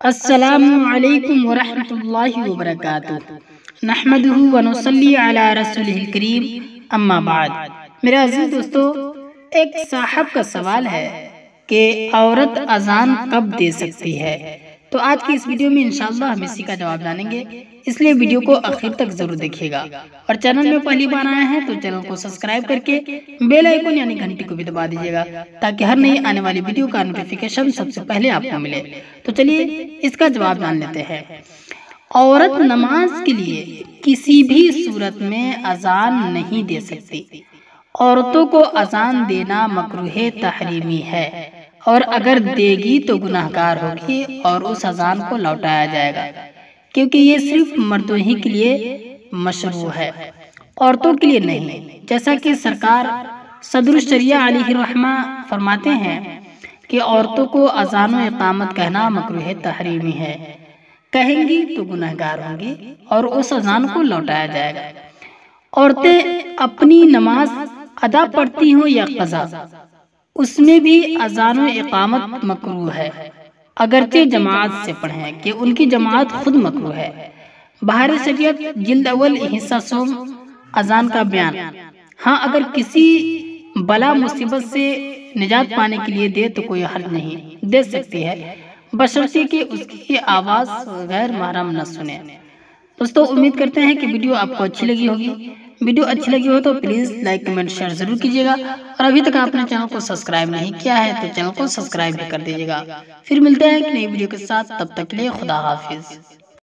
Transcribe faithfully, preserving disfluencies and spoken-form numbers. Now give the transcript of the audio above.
السلام علیکم ورحمۃ اللہ وبرکاتہ۔ نحمدہ ونصلی علی رسولہ الکریم، اما بعد۔ میرے عزیز دوستو، ایک صاحب کا سوال ہے کہ عورت اذان کب دے سکتی ہے؟ تو آج کی اس ویڈیو میں انشاءاللہ ہم اسی کا جواب جانیں گے، اس لیے ویڈیو کو آخر تک ضرور دیکھیے گا، اور چینل میں پہلی بار آئے ہیں تو چینل کو سبسکرائب کر کے بیل آئیکن یعنی گھنٹی کو بھی دبا دیجیے گا، تاکہ ہر نئی آنے والی ویڈیو کا نوٹیفیکیشن سب سے پہلے آپ کو ملے۔ تو چلیے اس کا جواب جان لیتے ہیں۔ عورت نماز کے لیے کسی بھی صورت میں اذان نہیں دے سکتی۔ عورتوں کو اذان دینا مکروہ تحریمی ہے، اور اگر دے گی تو گناہگار ہوگی اور اس اذان کو لوٹایا جائے گا، کیونکہ یہ صرف مردوں ہی کے لیے مشروع ہے، عورتوں کے لیے نہیں۔ جیسا کہ سرکار صدر الشریعہ علیہ الرحمہ فرماتے ہیں کہ عورتوں کو اذان و اقامت کہنا مکروہ تحریمی ہے، کہیں گی تو گناہگار ہوں گی اور اس اذان کو لوٹایا جائے گا۔ عورتیں اپنی نماز ادا پڑھتی ہوں یا قضا، اس میں بھی اذان و اقامت مکروہ ہے، اگرچہ جماعت سے پڑھیں کہ ان کی جماعت خود مکروہ ہے۔ بہار شریعت جلد اول حصہ سوم اذان کا بیان۔ ہاں، اگر کسی بلا مصیبت سے نجات پانے کے لیے دے تو کوئی حرج نہیں، دے سکتی ہے، بشرطے کہ اس کی آواز غیر محرم نہ سنے۔ دوستو، امید کرتے ہیں کہ ویڈیو آپ کو اچھی لگی ہوگی۔ ویڈیو اچھی لگی ہو تو پلیز لائک کمنٹ شیئر ضرور کیجیے گا، اور ابھی تک آپ نے چینل کو سبسکرائب نہیں کیا ہے تو چینل کو سبسکرائب بھی کر دیجیے گا۔ پھر ملتے ہیں ایک نئی ویڈیو کے ساتھ، تب تک کے لیے خدا حافظ۔